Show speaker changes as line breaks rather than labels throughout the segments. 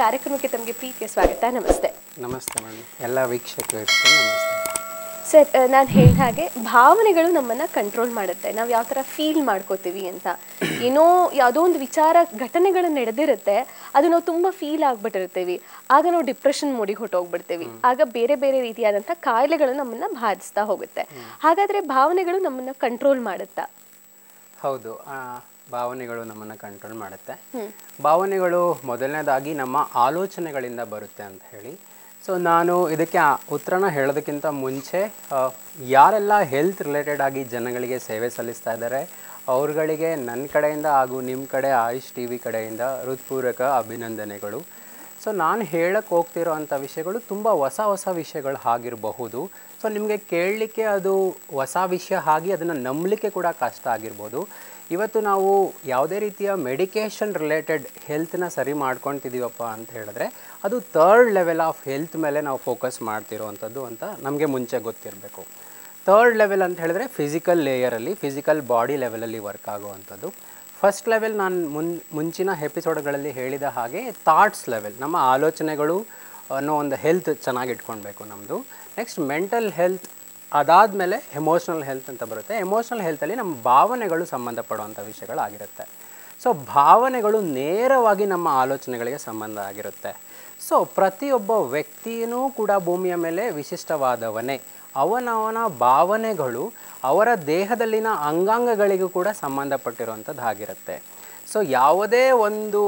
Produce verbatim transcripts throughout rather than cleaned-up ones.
ಕಾರ್ಯಕ್ರಮಕ್ಕೆ ತಮಗೆ ಪ್ರೀತಿಯ ಸ್ವಾಗತ. ನಮಸ್ತೆ.
ನಮಸ್ತೆ ಮೇಡಮ್. ಎಲ್ಲ ವೀಕ್ಷಕರಿಗೆ ನಮಸ್ತೆ.
ಸರ್, ನಾನು ಹೇಳಿದ ಹಾಗೆ ಭಾವನೆಗಳು ನಮ್ಮನ್ನು ಕಂಟ್ರೋಲ್ ಮಾಡುತ್ತೆ. ನಾವು ಯಾವ ಥರ ಫೀಲ್ ಮಾಡ್ಕೋತೀವಿ ಅಂತ. ಏನೋ ಯಾವುದೋ ಒಂದು ವಿಚಾರ ಘಟನೆಗಳು ನಡೆದಿರುತ್ತೆ, ಅದು ನಾವು ತುಂಬ ಫೀಲ್ ಆಗ್ಬಿಟ್ಟಿರ್ತೀವಿ. ಆಗ ನಾವು ಡಿಪ್ರೆಷನ್ ಮೂಡಿಗೆ ಹೊಟ್ಟೋಗ್ಬಿಡ್ತೀವಿ. ಆಗ ಬೇರೆ ಬೇರೆ ರೀತಿಯಾದಂಥ ಕಾಯಿಲೆಗಳು ನಮ್ಮನ್ನು ಬಾಧಿಸ್ತಾ ಹೋಗುತ್ತೆ. ಹಾಗಾದರೆ ಭಾವನೆಗಳು ನಮ್ಮನ್ನು ಕಂಟ್ರೋಲ್ ಮಾಡುತ್ತಾ?
ಹೌದು, ಭಾವನೆಗಳು ನಮ್ಮನ್ನು ಕಂಟ್ರೋಲ್ ಮಾಡುತ್ತೆ. ಭಾವನೆಗಳು ಮೊದಲನೇದಾಗಿ ನಮ್ಮ ಆಲೋಚನೆಗಳಿಂದ ಬರುತ್ತೆ ಅಂತ ಹೇಳಿ. ಸೊ ನಾನು ಇದಕ್ಕೆ ಉತ್ತರನ ಹೇಳೋದಕ್ಕಿಂತ ಮುಂಚೆ ಯಾರೆಲ್ಲ ಹೆಲ್ತ್ ರಿಲೇಟೆಡ್ ಆಗಿ ಜನಗಳಿಗೆ ಸೇವೆ ಸಲ್ಲಿಸ್ತಾ ಇದ್ದಾರೆ ಅವ್ರುಗಳಿಗೆ ನನ್ನ ಕಡೆಯಿಂದ ಹಾಗೂ ನಿಮ್ಮ ಕಡೆ ಆಯುಷ್ ಟಿ ವಿ ಕಡೆಯಿಂದ ಹೃತ್ಪೂರ್ವಕ ಅಭಿನಂದನೆಗಳು. ಸೊ ನಾನು ಹೇಳಕ್ಕೆ ಹೋಗ್ತಿರೋ ಅಂಥ ವಿಷಯಗಳು ತುಂಬ ಹೊಸ ಹೊಸ ವಿಷಯಗಳು ಆಗಿರಬಹುದು. ಸೊ ನಿಮಗೆ ಕೇಳಲಿಕ್ಕೆ ಅದು ಹೊಸ ವಿಷಯ ಆಗಿ ಅದನ್ನು ನಂಬಲಿಕ್ಕೆ ಕೂಡ ಕಷ್ಟ ಆಗಿರ್ಬೋದು. ಇವತ್ತು ನಾವು ಯಾವುದೇ ರೀತಿಯ ಮೆಡಿಕೇಷನ್ ರಿಲೇಟೆಡ್ ಹೆಲ್ತನ್ನ ಸರಿ ಮಾಡ್ಕೊತಿದ್ದೀವಪ್ಪ ಅಂತ ಹೇಳಿದ್ರೆ ಅದು ಥರ್ಡ್ ಲೆವೆಲ್ ಆಫ್ ಹೆಲ್ತ್ ಮೇಲೆ ನಾವು ಫೋಕಸ್ ಮಾಡ್ತಿರೋವಂಥದ್ದು ಅಂತ ನಮಗೆ ಮುಂಚೆ ಗೊತ್ತಿರಬೇಕು. ಥರ್ಡ್ ಲೆವೆಲ್ ಅಂತ ಹೇಳಿದ್ರೆ ಫಿಸಿಕಲ್ ಲೇಯರಲ್ಲಿ, ಫಿಸಿಕಲ್ ಬಾಡಿ ಲೆವೆಲಲ್ಲಿ ವರ್ಕ್ ಆಗುವಂಥದ್ದು. ಫಸ್ಟ್ ಲೆವೆಲ್ ನಾನು ಮುನ್ ಮುಂಚಿನ ಎಪಿಸೋಡ್ಗಳಲ್ಲಿ ಹೇಳಿದ ಹಾಗೆ ಥಾಟ್ಸ್ ಲೆವೆಲ್, ನಮ್ಮ ಆಲೋಚನೆಗಳು ಅನ್ನೋ ಒಂದು ಹೆಲ್ತ್ ಚೆನ್ನಾಗಿ ಇಟ್ಕೊಳ್ಬೇಕು ನಮ್ಮದು. ನೆಕ್ಸ್ಟ್ ಮೆಂಟಲ್ ಹೆಲ್ತ್, ಅದಾದಮೇಲೆ ಎಮೋಷ್ನಲ್ ಹೆಲ್ತ್ ಅಂತ ಬರುತ್ತೆ. ಎಮೋಷ್ನಲ್ ಹೆಲ್ತಲ್ಲಿ ನಮ್ಮ ಭಾವನೆಗಳು ಸಂಬಂಧಪಡುವಂಥ ವಿಷಯಗಳಾಗಿರುತ್ತೆ. ಸೊ ಭಾವನೆಗಳು ನೇರವಾಗಿ ನಮ್ಮ ಆಲೋಚನೆಗಳಿಗೆ ಸಂಬಂಧ ಆಗಿರುತ್ತೆ. ಸೊ ಪ್ರತಿಯೊಬ್ಬ ವ್ಯಕ್ತಿಯೂ ಕೂಡ ಭೂಮಿಯ ಮೇಲೆ ವಿಶಿಷ್ಟವಾದವನೇ. ಅವನವನ ಭಾವನೆಗಳು ಅವರ ದೇಹದಲ್ಲಿನ ಅಂಗಾಂಗಗಳಿಗೂ ಕೂಡ ಸಂಬಂಧಪಟ್ಟಿರುವಂಥದ್ದು ಆಗಿರುತ್ತೆ. ಸೊ ಯಾವುದೇ ಒಂದು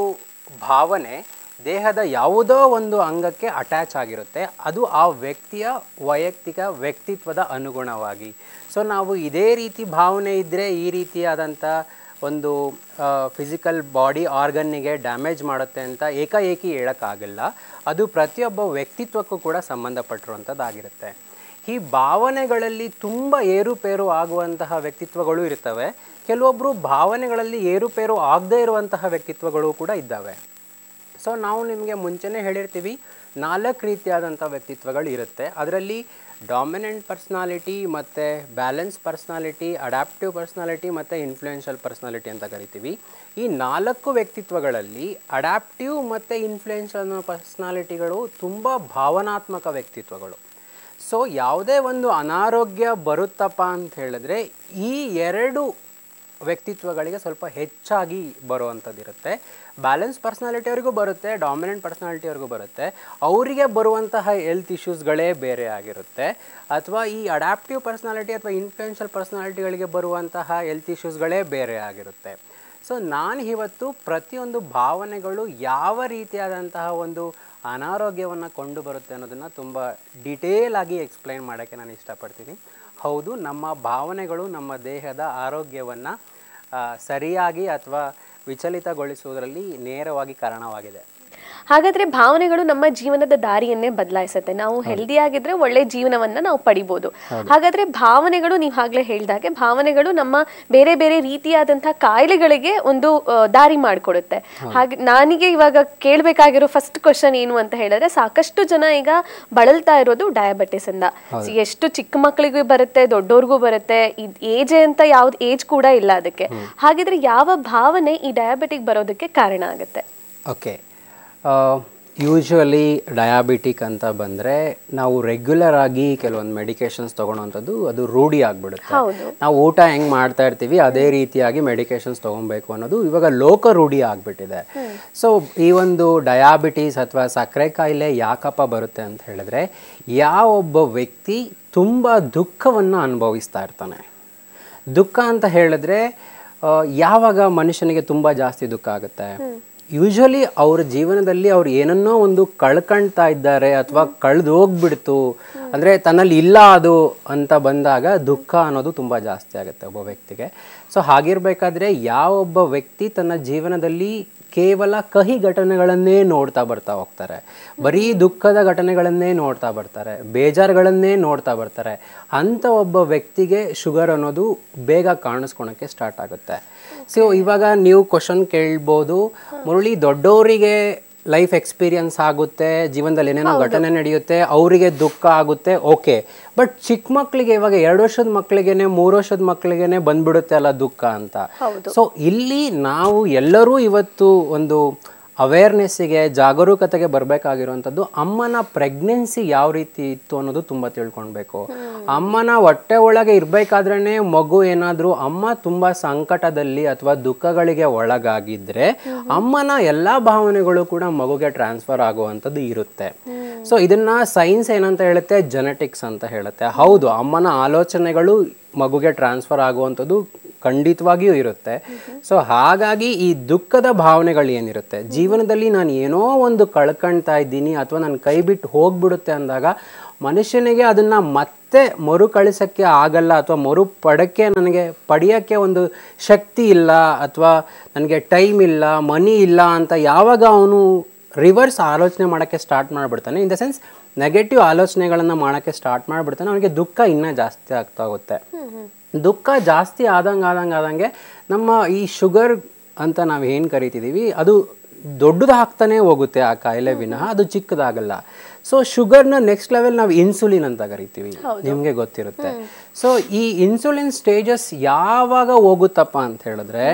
ಭಾವನೆ ದೇಹದ ಯಾವುದೋ ಒಂದು ಅಂಗಕ್ಕೆ ಅಟ್ಯಾಚ್ ಆಗಿರುತ್ತೆ, ಅದು ಆ ವ್ಯಕ್ತಿಯ ವೈಯಕ್ತಿಕ ವ್ಯಕ್ತಿತ್ವದ ಅನುಗುಣವಾಗಿ. ಸೊ ನಾವು ಇದೇ ರೀತಿ ಭಾವನೆ ಇದ್ದರೆ ಈ ರೀತಿಯಾದಂಥ ಒಂದು ಫಿಸಿಕಲ್ ಬಾಡಿ ಆರ್ಗನ್ನಿಗೆ ಡ್ಯಾಮೇಜ್ ಮಾಡುತ್ತೆ ಅಂತ ಏಕಾಏಕಿ ಹೇಳೋಕ್ಕಾಗಲ್ಲ. ಅದು ಪ್ರತಿಯೊಬ್ಬ ವ್ಯಕ್ತಿತ್ವಕ್ಕೂ ಕೂಡ ಸಂಬಂಧಪಟ್ಟಿರುವಂಥದ್ದಾಗಿರುತ್ತೆ. ಈ ಭಾವನೆಗಳಲ್ಲಿ ತುಂಬ ಏರುಪೇರು ಆಗುವಂತಹ ವ್ಯಕ್ತಿತ್ವಗಳು ಇರ್ತವೆ. ಕೆಲವೊಬ್ಬರು ಭಾವನೆಗಳಲ್ಲಿ ಏರುಪೇರು ಆಗದೇ ಇರುವಂತಹ ವ್ಯಕ್ತಿತ್ವಗಳು ಕೂಡ ಇದ್ದಾವೆ. ಸೊ ನಾವು ನಿಮಗೆ ಮುಂಚೆನೇ ಹೇಳಿರ್ತೀವಿ, ನಾಲ್ಕು ರೀತಿಯಾದಂಥ ವ್ಯಕ್ತಿತ್ವಗಳು ಇರುತ್ತೆ. ಅದರಲ್ಲಿ ಡಾಮಿನೆಂಟ್ ಪರ್ಸ್ನಾಲಿಟಿ ಮತ್ತು ಬ್ಯಾಲೆನ್ಸ್ ಪರ್ಸ್ನಾಲಿಟಿ, ಅಡ್ಯಾಪ್ಟಿವ್ ಪರ್ಸ್ನಾಲಿಟಿ ಮತ್ತು ಇನ್ಫ್ಲೂಯೆನ್ಷಿಯಲ್ ಪರ್ಸ್ನಾಲಿಟಿ ಅಂತ ಕರಿತೀವಿ. ಈ ನಾಲ್ಕು ವ್ಯಕ್ತಿತ್ವಗಳಲ್ಲಿ ಅಡ್ಯಾಪ್ಟಿವ್ ಮತ್ತು ಇನ್ಫ್ಲೂಯೆನ್ಷಿಯಲ್ ಪರ್ಸ್ನಾಲಿಟಿಗಳು ತುಂಬ ಭಾವನಾತ್ಮಕ ವ್ಯಕ್ತಿತ್ವಗಳು. ಸೊ ಯಾವುದೇ ಒಂದು ಅನಾರೋಗ್ಯ ಬರುತ್ತಪ್ಪ ಅಂತ ಹೇಳಿದ್ರೆ ಈ ಎರಡು ವ್ಯಕ್ತಿತ್ವಗಳಿಗೆ ಸ್ವಲ್ಪ ಹೆಚ್ಚಾಗಿ ಬರುವಂಥದ್ದು ಇರುತ್ತೆ. ಬ್ಯಾಲೆನ್ಸ್ ಪರ್ಸ್ನಾಲಿಟಿಯವ್ರಿಗೂ ಬರುತ್ತೆ, ಡಾಮಿನೆಂಟ್ ಪರ್ಸ್ನಾಲಿಟಿಯವ್ರಿಗೂ ಬರುತ್ತೆ. ಅವರಿಗೆ ಬರುವಂತಹ ಹೆಲ್ತ್ ಇಶ್ಯೂಸ್ಗಳೇ ಬೇರೆ ಆಗಿರುತ್ತೆ. ಅಥವಾ ಈ ಅಡ್ಯಾಪ್ಟಿವ್ ಪರ್ಸ್ನಾಲಿಟಿ ಅಥವಾ ಇನ್ಫ್ಲೂಯೆನ್ಷಿಯಲ್ ಪರ್ಸ್ನಾಲಿಟಿಗಳಿಗೆ ಬರುವಂತಹ ಹೆಲ್ತ್ ಇಶ್ಯೂಸ್ಗಳೇ ಬೇರೆ ಆಗಿರುತ್ತೆ. ಸೊ ನಾನು ಇವತ್ತು ಪ್ರತಿಯೊಂದು ಭಾವನೆಗಳು ಯಾವ ರೀತಿಯಾದಂತಹ ಒಂದು ಅನಾರೋಗ್ಯವನ್ನು ಕೊಂಡು ಬರುತ್ತೆ ಅನ್ನೋದನ್ನು ತುಂಬ ಡಿಟೇಲ್ ಆಗಿ ಎಕ್ಸ್ಪ್ಲೈನ್ ಮಾಡೋಕ್ಕೆ ನಾನು ಇಷ್ಟಪಡ್ತೀನಿ. ಹೌದು, ನಮ್ಮ ಭಾವನೆಗಳು ನಮ್ಮ ದೇಹದ ಆರೋಗ್ಯವನ್ನು ಸರಿಯಾಗಿ ಅಥವಾ ವಿಚಲಿತಗೊಳಿಸುವುದರಲ್ಲಿ ನೇರವಾಗಿ ಕಾರಣವಾಗಿದೆ.
ಹಾಗಾದರೆ ಭಾವನೆಗಳು ನಮ್ಮ ಜೀವನದ ದಾರಿಯನ್ನೇ ಬದಲಾಯಿಸುತ್ತೆ. ನಾವು ಹೆಲ್ದಿ ಆಗಿದ್ರೆ ಒಳ್ಳೆ ಜೀವನವನ್ನು ನಾವು ಪಡಿಬೋದು. ಹಾಗಾದರೆ ಭಾವನೆಗಳು, ನೀವು ಆಗಲೇ ಹೇಳಿದಾಗೆ ಭಾವನೆಗಳು ನಮ್ಮ ಬೇರೆ ಬೇರೆ ರೀತಿಯಾದಂಥ ಕಾಯಿಲೆಗಳಿಗೆ ಒಂದು ದಾರಿ ಮಾಡಿಕೊಡುತ್ತೆ. ಹಾಗೆ ನನಗೆ ಇವಾಗ ಕೇಳಬೇಕಾಗಿರೋ ಫಸ್ಟ್ ಕ್ವಶನ್ ಏನು ಅಂತ ಹೇಳಿದ್ರೆ, ಸಾಕಷ್ಟು ಜನ ಈಗ ಬಳಲ್ತಾ ಇರೋದು ಡಯಾಬಿಟಿಸ್ ಇಂದ. ಎಷ್ಟು ಚಿಕ್ಕ ಮಕ್ಕಳಿಗೂ ಬರುತ್ತೆ, ದೊಡ್ಡವ್ರಿಗೂ ಬರುತ್ತೆ. ಇದು ಏಜ್ ಅಂತ ಯಾವ್ದು ಏಜ್ ಕೂಡ ಇಲ್ಲ ಅದಕ್ಕೆ. ಹಾಗಿದ್ರೆ ಯಾವ ಭಾವನೆ ಈ ಡಯಾಬಿಟಿಕ್ ಬರೋದಕ್ಕೆ ಕಾರಣ ಆಗುತ್ತೆ?
ಓಕೆ, ಯೂಶ್ವಲಿ ಡಯಾಬಿಟಿಕ್ ಅಂತ ಬಂದರೆ ನಾವು ರೆಗ್ಯುಲರ್ ಆಗಿ ಕೆಲವೊಂದು ಮೆಡಿಕೇಶನ್ಸ್ ತೊಗೊಳೋವಂಥದ್ದು ಅದು ರೂಢಿ ಆಗಿಬಿಡುತ್ತೆ. ನಾವು ಊಟ ಹೆಂಗೆ ಮಾಡ್ತಾ ಇರ್ತೀವಿ ಅದೇ ರೀತಿಯಾಗಿ ಮೆಡಿಕೇಶನ್ಸ್ ತೊಗೊಬೇಕು ಅನ್ನೋದು ಇವಾಗ ಲೋಕ ರೂಢಿ ಆಗಿಬಿಟ್ಟಿದೆ. ಸೊ ಈ ಒಂದು ಡಯಾಬಿಟೀಸ್ ಅಥವಾ ಸಕ್ಕರೆ ಕಾಯಿಲೆ ಯಾಕಪ್ಪ ಬರುತ್ತೆ ಅಂತ ಹೇಳಿದ್ರೆ, ಯಾವೊಬ್ಬ ವ್ಯಕ್ತಿ ತುಂಬ ದುಃಖವನ್ನು ಅನುಭವಿಸ್ತಾ ಇರ್ತಾನೆ. ದುಃಖ ಅಂತ ಹೇಳಿದ್ರೆ ಯಾವಾಗ ಮನುಷ್ಯನಿಗೆ ತುಂಬ ಜಾಸ್ತಿ ದುಃಖ ಆಗುತ್ತೆ? ಯೂಶ್ವಲಿ ಅವ್ರ ಜೀವನದಲ್ಲಿ ಅವ್ರು ಏನನ್ನೋ ಒಂದು ಕಳ್ಕೊಳ್ತಾ ಇದ್ದಾರೆ ಅಥವಾ ಕಳೆದು ಹೋಗ್ಬಿಡ್ತು ಅಂದರೆ ತನ್ನಲ್ಲಿ ಇಲ್ಲ ಅದು ಅಂತ ಬಂದಾಗ ದುಃಖ ಅನ್ನೋದು ತುಂಬ ಜಾಸ್ತಿ ಆಗುತ್ತೆ ಒಬ್ಬ ವ್ಯಕ್ತಿಗೆ. ಸೊ ಹಾಗಿರ್ಬೇಕಾದ್ರೆ ಯಾವೊಬ್ಬ ವ್ಯಕ್ತಿ ತನ್ನ ಜೀವನದಲ್ಲಿ ಕೇವಲ ಕಹಿ ಘಟನೆಗಳನ್ನೇ ನೋಡ್ತಾ ಬರ್ತಾ ಹೋಗ್ತಾರೆ, ಬರೀ ದುಃಖದ ಘಟನೆಗಳನ್ನೇ ನೋಡ್ತಾ ಬರ್ತಾರೆ, ಬೇಜಾರುಗಳನ್ನೇ ನೋಡ್ತಾ ಬರ್ತಾರೆ, ಅಂಥ ಒಬ್ಬ ವ್ಯಕ್ತಿಗೆ ಶುಗರ್ ಅನ್ನೋದು ಬೇಗ ಕಾಣಿಸ್ಕೊಳಕ್ಕೆ ಸ್ಟಾರ್ಟ್ ಆಗುತ್ತೆ. ಸೊ ಇವಾಗ ನೀವು ಕ್ವಶನ್ ಕೇಳ್ಬೋದು, ಮುರಳಿ ದೊಡ್ಡವರಿಗೆ ಲೈಫ್ ಎಕ್ಸ್ಪೀರಿಯನ್ಸ್ ಆಗುತ್ತೆ, ಜೀವನದಲ್ಲಿ ಏನೇನೋ ಘಟನೆ ನಡೆಯುತ್ತೆ, ಅವರಿಗೆ ದುಃಖ ಆಗುತ್ತೆ, ಓಕೆ. ಬಟ್ ಚಿಕ್ಕ ಮಕ್ಕಳಿಗೆ ಇವಾಗ ಎರಡು ವರ್ಷದ ಮಕ್ಕಳಿಗೇನೆ ಮೂರು ವರ್ಷದ ಮಕ್ಕಳಿಗೇನೆ ಬಂದ್ಬಿಡುತ್ತೆ ಅಲ್ಲ ದುಃಖ ಅಂತ. ಸೊ ಇಲ್ಲಿ ನಾವು ಎಲ್ಲರೂ ಇವತ್ತು ಒಂದು ಅವೇರ್ನೆಸ್ಸಿಗೆ ಜಾಗರೂಕತೆಗೆ ಬರಬೇಕಾಗಿರುವಂಥದ್ದು ಅಮ್ಮನ ಪ್ರೆಗ್ನೆನ್ಸಿ ಯಾವ ರೀತಿ ಇತ್ತು ಅನ್ನೋದು ತುಂಬ ತಿಳ್ಕೊಳ್ಬೇಕು. ಅಮ್ಮನ ಹೊಟ್ಟೆ ಒಳಗೆ ಇರಬೇಕಾದ್ರೇ ಮಗು ಏನಾದರೂ ಅಮ್ಮ ತುಂಬ ಸಂಕಟದಲ್ಲಿ ಅಥವಾ ದುಃಖಗಳಿಗೆ ಒಳಗಾಗಿದ್ದರೆ ಅಮ್ಮನ ಎಲ್ಲ ಭಾವನೆಗಳು ಕೂಡ ಮಗುಗೆ ಟ್ರಾನ್ಸ್ಫರ್ ಆಗುವಂಥದ್ದು ಇರುತ್ತೆ. ಸೊ ಇದನ್ನ ಸೈನ್ಸ್ ಏನಂತ ಹೇಳುತ್ತೆ, ಜೆನೆಟಿಕ್ಸ್ ಅಂತ ಹೇಳುತ್ತೆ. ಹೌದು, ಅಮ್ಮನ ಆಲೋಚನೆಗಳು ಮಗುಗೆ ಟ್ರಾನ್ಸ್ಫರ್ ಆಗುವಂಥದ್ದು ಖಂಡಿತವಾಗಿಯೂ ಇರುತ್ತೆ. ಸೊ ಹಾಗಾಗಿ ಈ ದುಃಖದ ಭಾವನೆಗಳು ಏನಿರುತ್ತೆ, ಜೀವನದಲ್ಲಿ ನಾನು ಏನೋ ಒಂದು ಕಳ್ಕೊಳ್ತಾ ಇದ್ದೀನಿ ಅಥವಾ ನನ್ನ ಕೈ ಬಿಟ್ಟು ಹೋಗ್ಬಿಡುತ್ತೆ ಅಂದಾಗ ಮನುಷ್ಯನಿಗೆ ಅದನ್ನು ಮತ್ತೆ ಮರುಕಳಿಸೋಕ್ಕೆ ಆಗಲ್ಲ ಅಥವಾ ಮರು ಪಡಕ್ಕೆ ನನಗೆ ಪಡೆಯೋಕ್ಕೆ ಒಂದು ಶಕ್ತಿ ಇಲ್ಲ ಅಥವಾ ನನಗೆ ಟೈಮ್ ಇಲ್ಲ, ಮನಿ ಇಲ್ಲ ಅಂತ ಯಾವಾಗ ಅವನು ರಿವರ್ಸ್ ಆಲೋಚನೆ ಮಾಡೋಕ್ಕೆ ಸ್ಟಾರ್ಟ್ ಮಾಡಿಬಿಡ್ತಾನೆ, ಇನ್ ದ ಸೆನ್ಸ್ ನೆಗೆಟಿವ್ ಆಲೋಚನೆಗಳನ್ನು ಮಾಡೋಕ್ಕೆ ಸ್ಟಾರ್ಟ್ ಮಾಡಿಬಿಡ್ತಾನೆ, ಅವನಿಗೆ ದುಃಖ ಇನ್ನೂ ಜಾಸ್ತಿ ಆಗ್ತಾ ಹೋಗುತ್ತೆ. ದುಃಖ ಜಾಸ್ತಿ ಆದಂಗೆ ಆದಂಗೆ ಆದಂಗೆ ನಮ್ಮ ಈ ಶುಗರ್ ಅಂತ ನಾವು ಏನು ಕರಿತಿದ್ದೀವಿ ಅದು ದೊಡ್ಡದಾಗ್ತಾನೆ ಹೋಗುತ್ತೆ ಆ ಕಾಯಿಲೆ ವಿನಃ ಅದು ಚಿಕ್ಕದಾಗಲ್ಲ. ಸೊ ಶುಗರ್ನ ನೆಕ್ಸ್ಟ್ ಲೆವೆಲ್ ನಾವು ಇನ್ಸುಲಿನ್ ಅಂತ ಕರಿತೀವಿ, ನಿಮಗೆ ಗೊತ್ತಿರುತ್ತೆ. ಸೊ ಈ ಇನ್ಸುಲಿನ್ ಸ್ಟೇಜಸ್ ಯಾವಾಗ ಹೋಗುತ್ತಪ್ಪ ಅಂತ ಹೇಳಿದ್ರೆ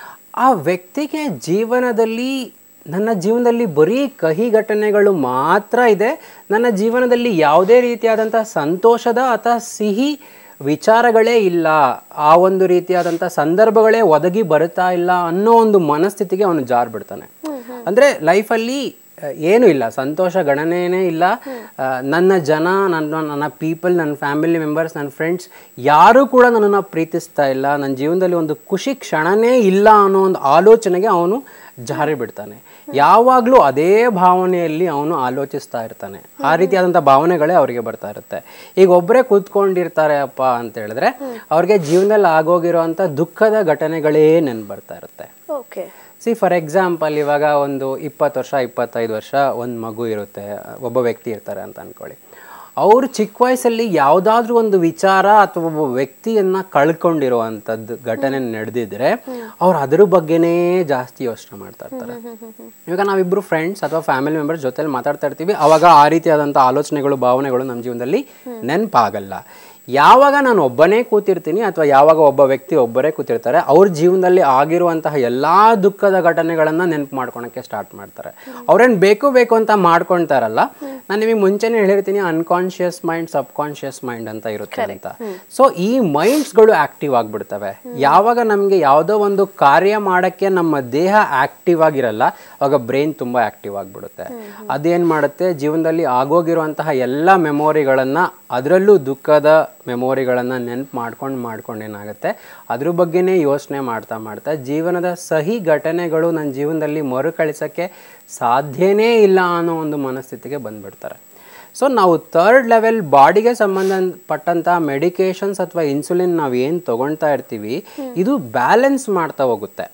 ಆ ವ್ಯಕ್ತಿಗೆ ಜೀವನದಲ್ಲಿ ನನ್ನ ಜೀವನದಲ್ಲಿ ಬರೀ ಕಹಿ ಘಟನೆಗಳು ಮಾತ್ರ ಇದೆ, ನನ್ನ ಜೀವನದಲ್ಲಿ ಯಾವುದೇ ರೀತಿಯಾದಂಥ ಸಂತೋಷದ ಅಥವಾ ಸಿಹಿ ವಿಚಾರಗಳೇ ಇಲ್ಲ, ಆ ಒಂದು ರೀತಿಯಾದಂಥ ಸಂದರ್ಭಗಳೇ ಒದಗಿ ಬರುತ್ತಾ ಇಲ್ಲ ಅನ್ನೋ ಒಂದು ಮನಸ್ಥಿತಿಗೆ ಅವನು ಜಾರ್ಬಿಡ್ತಾನೆ. ಅಂದರೆ ಲೈಫಲ್ಲಿ ಏನೂ ಇಲ್ಲ, ಸಂತೋಷ ಗಣನೆಯೇ ಇಲ್ಲ, ನನ್ನ ಜನ, ನನ್ನ ನನ್ನ ಪೀಪಲ್, ನನ್ನ ಫ್ಯಾಮಿಲಿ ಮೆಂಬರ್ಸ್, ನನ್ನ ಫ್ರೆಂಡ್ಸ್ ಯಾರೂ ಕೂಡ ನನ್ನನ್ನು ಪ್ರೀತಿಸ್ತಾ ಇಲ್ಲ, ನನ್ನ ಜೀವನದಲ್ಲಿ ಒಂದು ಖುಷಿ ಕ್ಷಣನೇ ಇಲ್ಲ ಅನ್ನೋ ಒಂದು ಆಲೋಚನೆಗೆ ಅವನು ಜಾರಿ ಬಿಡ್ತಾನೆ. ಯಾವಾಗಲೂ ಅದೇ ಭಾವನೆಯಲ್ಲಿ ಅವನು ಆಲೋಚಿಸ್ತಾ ಇರ್ತಾನೆ. ಆ ರೀತಿಯಾದಂಥ ಭಾವನೆಗಳೇ ಅವರಿಗೆ ಬರ್ತಾ ಇರುತ್ತೆ. ಈಗ ಒಬ್ಬರೇ ಕೂತ್ಕೊಂಡಿರ್ತಾರೆ ಅಪ್ಪ ಅಂತ ಹೇಳಿದ್ರೆ ಅವ್ರಿಗೆ ಜೀವನದಲ್ಲಿ ಆಗೋಗಿರೋಂಥ ದುಃಖದ ಘಟನೆಗಳೇ ನೆನ್ಪು ಬರ್ತಾ ಇರುತ್ತೆ.
ಓಕೆ,
ಸಿ ಫಾರ್ ಎಕ್ಸಾಂಪಲ್, ಇವಾಗ ಒಂದು ಇಪ್ಪತ್ತು ವರ್ಷ ಇಪ್ಪತ್ತೈದು ವರ್ಷ ಒಂದು ಮಗು ಇರುತ್ತೆ, ಒಬ್ಬ ವ್ಯಕ್ತಿ ಇರ್ತಾರೆ ಅಂತ ಅಂದ್ಕೊಳ್ಳಿ. ಅವರು ಚಿಕ್ಕ ವಯಸ್ಸಲ್ಲಿ ಯಾವುದಾದ್ರೂ ಒಂದು ವಿಚಾರ ಅಥವಾ ಒಬ್ಬ ವ್ಯಕ್ತಿಯನ್ನು ಕಳ್ಕೊಂಡಿರುವಂಥದ್ದು ಘಟನೆ ನಡೆದಿದ್ರೆ ಅವ್ರು ಅದ್ರ ಬಗ್ಗೆನೇ ಜಾಸ್ತಿ ಯೋಚನೆ ಮಾಡ್ತಾ ಇರ್ತಾರೆ. ಇವಾಗ ನಾವಿಬ್ಬರು ಫ್ರೆಂಡ್ಸ್ ಅಥವಾ ಫ್ಯಾಮಿಲಿ ಮೆಂಬರ್ಸ್ ಜೊತೆಲಿ ಮಾತಾಡ್ತಾ ಇರ್ತೀವಿ, ಅವಾಗ ಆ ರೀತಿಯಾದಂಥ ಆಲೋಚನೆಗಳು ಭಾವನೆಗಳು ನಮ್ಮ ಜೀವನದಲ್ಲಿ ನೆನಪಾಗಲ್ಲ. ಯಾವಾಗ ನಾನು ಒಬ್ಬನೇ ಕೂತಿರ್ತೀನಿ ಅಥವಾ ಯಾವಾಗ ಒಬ್ಬ ವ್ಯಕ್ತಿ ಒಬ್ಬರೇ ಕೂತಿರ್ತಾರೆ ಅವ್ರ ಜೀವನದಲ್ಲಿ ಆಗಿರುವಂತಹ ಎಲ್ಲ ದುಃಖದ ಘಟನೆಗಳನ್ನು ನೆನಪು ಮಾಡ್ಕೊಳಕ್ಕೆ ಸ್ಟಾರ್ಟ್ ಮಾಡ್ತಾರೆ. ಅವ್ರೇನು ಬೇಕು ಬೇಕು ಅಂತ ಮಾಡ್ಕೊಳ್ತಾರಲ್ಲ, ನಾನು ನಿಮಗೆ ಮುಂಚೆನೇ ಹೇಳಿರ್ತೀನಿ unconscious mind, subconscious mind ಅಂತ ಇರುತ್ತೆ ಅಂತ. ಸೊ ಈ ಮೈಂಡ್ಸ್ಗಳು ಆಕ್ಟಿವ್ ಆಗಿಬಿಡ್ತವೆ. ಯಾವಾಗ ನಮಗೆ ಯಾವುದೋ ಒಂದು ಕಾರ್ಯ ಮಾಡೋಕ್ಕೆ ನಮ್ಮ ದೇಹ ಆಕ್ಟಿವ್ ಆಗಿರಲ್ಲ, ಆವಾಗ ಬ್ರೈನ್ ತುಂಬ ಆಕ್ಟಿವ್ ಆಗಿಬಿಡುತ್ತೆ. ಅದೇನು ಮಾಡುತ್ತೆ, ಜೀವನದಲ್ಲಿ ಆಗೋಗಿರುವಂತಹ ಎಲ್ಲ ಮೆಮೊರಿಗಳನ್ನು, ಅದರಲ್ಲೂ ದುಃಖದ ಮೆಮೊರಿಗಳನ್ನು ನೆನಪು ಮಾಡ್ಕೊಂಡು ಮಾಡ್ಕೊಂಡು ಏನಾಗುತ್ತೆ ಅದ್ರ ಬಗ್ಗೆನೇ ಯೋಚನೆ ಮಾಡ್ತಾ ಮಾಡ್ತಾ ಜೀವನದ ಸಹಿ ಘಟನೆಗಳು ನನ್ನ ಜೀವನದಲ್ಲಿ ಮರುಕಳಿಸೋಕ್ಕೆ ಸಾಧ್ಯನೇ ಇಲ್ಲ ಅನ್ನೋ ಒಂದು ಮನಸ್ಥಿತಿಗೆ ಬಂದ್ಬಿಡ್ತಾರೆ. ಸೊ ನಾವು ಥರ್ಡ್ ಲೆವೆಲ್ ಬಾಡಿಗೆ ಸಂಬಂಧಪಟ್ಟಂಥ ಮೆಡಿಕೇಶನ್ಸ್ ಅಥವಾ ಇನ್ಸುಲಿನ್ ನಾವು ಏನು ತೊಗೊಳ್ತಾ ಇರ್ತೀವಿ ಇದು ಬ್ಯಾಲೆನ್ಸ್ ಮಾಡ್ತಾ ಹೋಗುತ್ತೆ.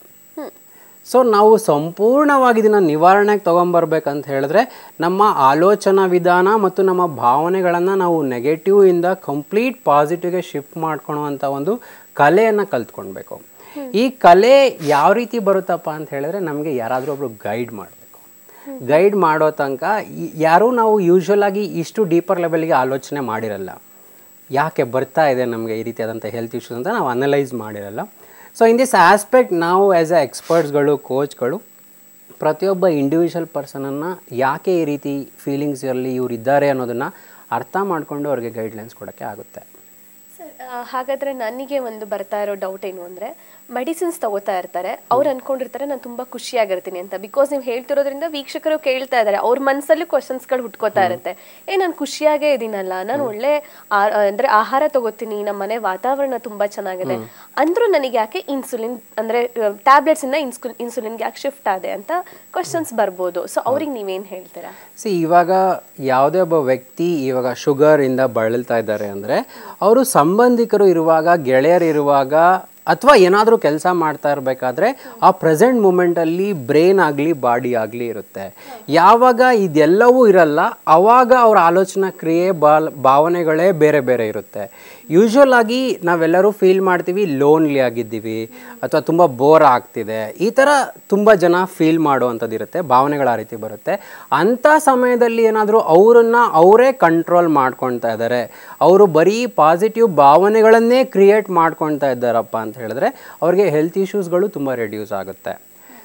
ಸೊ ನಾವು ಸಂಪೂರ್ಣವಾಗಿ ಇದನ್ನು ನಿವಾರಣೆಗೆ ತೊಗೊಂಬರ್ಬೇಕಂತ ಹೇಳಿದ್ರೆ ನಮ್ಮ ಆಲೋಚನಾ ವಿಧಾನ ಮತ್ತು ನಮ್ಮ ಭಾವನೆಗಳನ್ನು ನಾವು ನೆಗೆಟಿವ್ ಇಂದ ಕಂಪ್ಲೀಟ್ ಪಾಸಿಟಿವ್ಗೆ ಶಿಫ್ಟ್ ಮಾಡ್ಕೊಳುವಂಥ ಒಂದು ಕಲೆಯನ್ನು ಕಲ್ತ್ಕೊಳ್ಬೇಕು. ಈ ಕಲೆ ಯಾವ ರೀತಿ ಬರುತ್ತಪ್ಪ ಅಂತ ಹೇಳಿದ್ರೆ ನಮಗೆ ಯಾರಾದರೂ ಒಬ್ರು ಗೈಡ್ ಮಾಡಬೇಕು. ಗೈಡ್ ಮಾಡೋ ತನಕ ಯಾರೂ ನಾವು ಯೂಶ್ವಲ್ ಆಗಿ ಇಷ್ಟು ಡೀಪರ್ ಲೆವೆಲ್ಗೆ ಆಲೋಚನೆ ಮಾಡಿರಲ್ಲ. ಯಾಕೆ ಬರ್ತಾ ಇದೆ ನಮಗೆ ಈ ರೀತಿಯಾದಂಥ ಹೆಲ್ತ್ ಇಶ್ಯೂಸ್ ಅಂತ ನಾವು ಅನಲೈಸ್ ಮಾಡಿರಲ್ಲ. ಸೊ ಇನ್ ದಿಸ್ ಆಸ್ಪೆಕ್ಟ್ ನಾವು ಆ್ಯಸ್ ಎ ಎಕ್ಸ್ಪರ್ಟ್ಸ್ಗಳು, ಕೋಚ್ಗಳು ಪ್ರತಿಯೊಬ್ಬ ಇಂಡಿವಿಜುವಲ್ ಪರ್ಸನನ್ನು ಯಾಕೆ ಈ ರೀತಿ ಫೀಲಿಂಗ್ಸ್ ಇರಲಿ ಇವ್ರು ಇದ್ದಾರೆ ಅನ್ನೋದನ್ನು ಅರ್ಥ ಮಾಡಿಕೊಂಡು ಅವ್ರಿಗೆ ಗೈಡ್ಲೈನ್ಸ್ ಕೊಡೋಕ್ಕೆ ಆಗುತ್ತೆ.
ಸರ್, ಹಾಗಾದರೆ ನನಗೆ ಒಂದು ಬರ್ತಾ ಇರೋ ಡೌಟ್ ಏನು ಅಂದರೆ, ಮೆಡಿಸಿನ್ಸ್ ತಗೋತಾ ಇರ್ತಾರೆ, ಅವ್ರು ಅನ್ಕೊಂಡಿರ್ತಾರೆ ನಾನು ತುಂಬ ಖುಷಿಯಾಗಿರ್ತೀನಿ ಅಂತ. ಬಿಕಾಸ್ ನೀವು ಹೇಳ್ತಿರೋದ್ರಿಂದ ವೀಕ್ಷಕರು ಕೇಳ್ತಾ ಇದ್ದಾರೆ, ಅವ್ರ ಮನಸ್ಸಲ್ಲೂ ಕ್ವಶನ್ಸ್ಗಳು ಹುಟ್ಕೋತಾ ಇರುತ್ತೆ. ಏ ನಾನು ಖುಷಿಯಾಗೇ ಇದ್ದೀನಲ್ಲ, ನಾನು ಒಳ್ಳೆ ಅಂದರೆ ಆಹಾರ ತಗೋತೀನಿ, ನಮ್ಮ ಮನೆ ವಾತಾವರಣ ತುಂಬ ಚೆನ್ನಾಗಿದೆ, ಅಂದರೂ ನನಗೆ ಯಾಕೆ ಇನ್ಸುಲಿನ್ ಅಂದರೆ ಟ್ಯಾಬ್ಲೆಟ್ಸಿಂದ ಇನ್ಸುಲಿನ್ ಇನ್ಸುಲಿನ್ಗೆ ಯಾಕೆ ಶಿಫ್ಟ್ ಆದೆ ಅಂತ ಕ್ವಶನ್ಸ್ ಬರ್ಬೋದು. ಸೊ ಅವ್ರಿಗೆ ನೀವೇನು ಹೇಳ್ತೀರಾ?
ಸಿ ಇವಾಗ ಯಾವುದೇ ಒಬ್ಬ ವ್ಯಕ್ತಿ ಇವಾಗ ಶುಗರಿಂದ ಬಳಲ್ತಾ ಇದ್ದಾರೆ ಅಂದರೆ ಅವರು ಸಂಬಂಧಿಕರು ಇರುವಾಗ, ಗೆಳೆಯರು ಇರುವಾಗ ಅಥವಾ ಏನಾದರೂ ಕೆಲಸ ಮಾಡ್ತಾ ಇರಬೇಕಾದ್ರೆ ಆ ಪ್ರೆಸೆಂಟ್ ಮೂಮೆಂಟಲ್ಲಿ ಬ್ರೈನ್ ಆಗಲಿ ಬಾಡಿ ಆಗಲಿ ಇರುತ್ತೆ. ಯಾವಾಗ ಇದೆಲ್ಲವೂ ಇರಲ್ಲ ಆವಾಗ ಅವ್ರ ಆಲೋಚನಾ ಕ್ರಿಯೆ ಬಾಲ್ ಭಾವನೆಗಳೇ ಬೇರೆ ಬೇರೆ ಇರುತ್ತೆ. ಯೂಶ್ವಲ್ ಆಗಿ ನಾವೆಲ್ಲರೂ ಫೀಲ್ ಮಾಡ್ತೀವಿ ಲೋನ್ಲಿ ಆಗಿದ್ದೀವಿ ಅಥವಾ ತುಂಬ ಬೋರ್ ಆಗ್ತಿದೆ, ಈ ಥರ ತುಂಬ ಜನ ಫೀಲ್ ಮಾಡುವಂಥದ್ದು ಇರುತ್ತೆ, ಭಾವನೆಗಳು ಆ ರೀತಿ ಬರುತ್ತೆ. ಅಂಥ ಸಮಯದಲ್ಲಿ ಏನಾದರೂ ಅವರನ್ನು ಅವರೇ ಕಂಟ್ರೋಲ್ ಮಾಡ್ಕೊಳ್ತಾ ಇದ್ದಾರೆ, ಅವರು ಬರೀ ಪಾಸಿಟಿವ್ ಭಾವನೆಗಳನ್ನೇ ಕ್ರಿಯೇಟ್ ಮಾಡ್ಕೊಳ್ತಾ ಇದ್ದಾರಪ್ಪ ಅಂತ ಹೇಳಿದ್ರೆ ಅವ್ರಿಗೆ ಹೆಲ್ತ್ ಇಶ್ಯೂಸ್ಗಳು ತುಂಬ ರೆಡ್ಯೂಸ್ ಆಗುತ್ತೆ.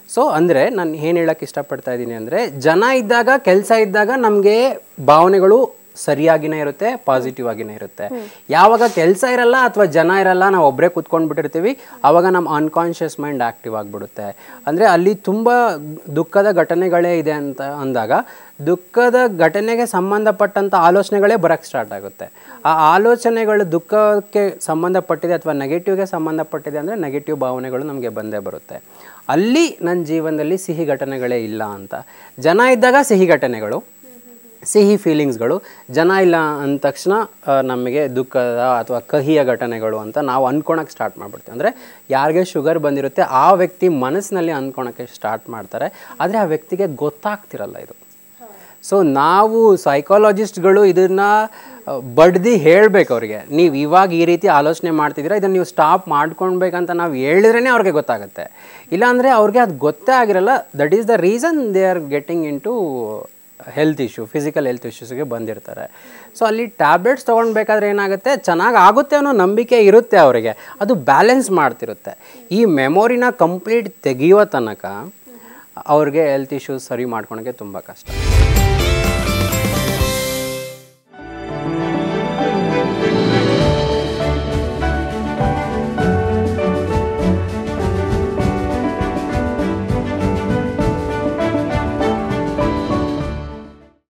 ಸೊ ಅಂದರೆ ನಾನು ಏನು ಹೇಳೋಕ್ಕೆ ಇಷ್ಟಪಡ್ತಾ ಇದ್ದೀನಿ ಅಂದರೆ ಜನ ಇದ್ದಾಗ ಕೆಲಸ ಇದ್ದಾಗ ನಮಗೆ ಭಾವನೆಗಳು ಸರಿಯಾಗಿನೇ ಇರುತ್ತೆ, ಪಾಸಿಟಿವ್ ಆಗಿನೇ ಇರುತ್ತೆ. ಯಾವಾಗ ಕೆಲಸ ಇರಲ್ಲ ಅಥವಾ ಜನ ಇರಲ್ಲ, ನಾವು ಒಬ್ಬರೇ ಕೂತ್ಕೊಂಡು ಬಿಟ್ಟಿರ್ತೀವಿ, ಆವಾಗ ನಮ್ಮ ಅನ್ಕಾನ್ಷಿಯಸ್ ಮೈಂಡ್ ಆ್ಯಕ್ಟಿವ್ ಆಗಿಬಿಡುತ್ತೆ. ಅಂದರೆ ಅಲ್ಲಿ ತುಂಬ ದುಃಖದ ಘಟನೆಗಳೇ ಇದೆ ಅಂತ ಅಂದಾಗ ದುಃಖದ ಘಟನೆಗೆ ಸಂಬಂಧಪಟ್ಟಂಥ ಆಲೋಚನೆಗಳೇ ಬರೋಕ್ಕೆ ಸ್ಟಾರ್ಟ್ ಆಗುತ್ತೆ. ಆ ಆಲೋಚನೆಗಳು ದುಃಖಕ್ಕೆ ಸಂಬಂಧಪಟ್ಟಿದೆ ಅಥವಾ ನೆಗೆಟಿವ್ಗೆ ಸಂಬಂಧಪಟ್ಟಿದೆ ಅಂದರೆ ನೆಗೆಟಿವ್ ಭಾವನೆಗಳು ನಮಗೆ ಬಂದೇ ಬರುತ್ತೆ. ಅಲ್ಲಿ ನನ್ನ ಜೀವನದಲ್ಲಿ ಸಿಹಿ ಘಟನೆಗಳೇ ಇಲ್ಲ ಅಂತ. ಜನ ಇದ್ದಾಗ ಸಿಹಿ ಘಟನೆಗಳು, ಸಿಹಿ ಫೀಲಿಂಗ್ಸ್ಗಳು, ಜನ ಇಲ್ಲ ಅಂದ ತಕ್ಷಣ ನಮಗೆ ದುಃಖದ ಅಥವಾ ಕಹಿಯ ಘಟನೆಗಳು ಅಂತ ನಾವು ಅಂದ್ಕೊಳಕ್ಕೆ ಸ್ಟಾರ್ಟ್ ಮಾಡಿಬಿಡ್ತೀವಿ. ಅಂದರೆ ಯಾರಿಗೆ ಶುಗರ್ ಬಂದಿರುತ್ತೆ ಆ ವ್ಯಕ್ತಿ ಮನಸ್ಸಿನಲ್ಲಿ ಅಂದ್ಕೊಳಕ್ಕೆ ಸ್ಟಾರ್ಟ್ ಮಾಡ್ತಾರೆ, ಆದರೆ ಆ ವ್ಯಕ್ತಿಗೆ ಗೊತ್ತಾಗ್ತಿರಲ್ಲ ಇದು. ಸೊ ನಾವು ಸೈಕಾಲಜಿಸ್ಟ್ಗಳು ಇದನ್ನು ಬಡ್ದು ಹೇಳಬೇಕು ಅವ್ರಿಗೆ, ನೀವು ಇವಾಗ ಈ ರೀತಿ ಆಲೋಚನೆ ಮಾಡ್ತಿದ್ದೀರಾ, ಇದನ್ನು ನೀವು ಸ್ಟಾಪ್ ಮಾಡ್ಕೊಳ್ಬೇಕಂತ ನಾವು ಹೇಳಿದ್ರೇ ಅವ್ರಿಗೆ ಗೊತ್ತಾಗುತ್ತೆ. ಇಲ್ಲಾಂದರೆ ಅವ್ರಿಗೆ ಅದು ಗೊತ್ತೇ ಆಗಿರಲ್ಲ. That is the reason they are getting into health issue, physical health ಇಶ್ಯೂಸ್ಗೆ ಬಂದಿರ್ತಾರೆ. ಸೊ ಅಲ್ಲಿ ಟ್ಯಾಬ್ಲೆಟ್ಸ್ ತೊಗೊಳ್ಬೇಕಾದ್ರೆ ಏನಾಗುತ್ತೆ, ಚೆನ್ನಾಗಿ ಆಗುತ್ತೆ ಅನ್ನೋ ನಂಬಿಕೆ ಇರುತ್ತೆ ಅವರಿಗೆ, ಅದು ಬ್ಯಾಲೆನ್ಸ್ ಮಾಡ್ತಿರುತ್ತೆ. ಈ ಮೆಮೊರಿನ ಕಂಪ್ಲೀಟ್ ತೆಗೆಯುವ ತನಕ ಅವ್ರಿಗೆ ಹೆಲ್ತ್ ಇಶ್ಯೂಸ್ ಸರಿ ಮಾಡ್ಕೊಳಕ್ಕೆ ತುಂಬ ಕಷ್ಟ.